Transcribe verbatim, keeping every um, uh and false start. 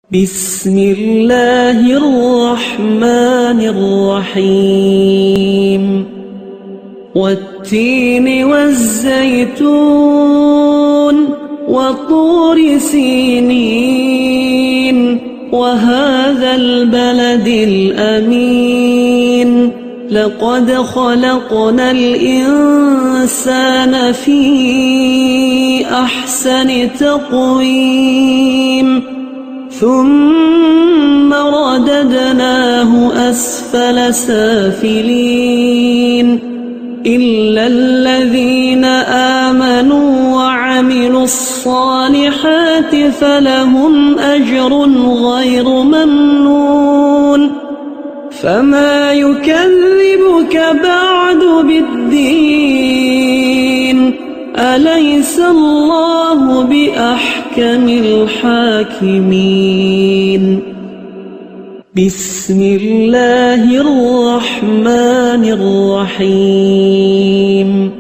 بسم الله الرحمن الرحيم والتين والزيتون وطور سينين وهذا البلد الأمين لقد خلقنا الإنسان في أحسن تقويم ثم رددناه أسفل سافلين إلا الذين آمنوا وعملوا الصالحات فلهم أجر غير ممنون فما يكذبك بعد بالدين أليس الله بأحكم الحاكمين بسم الله الرحمن الرحيم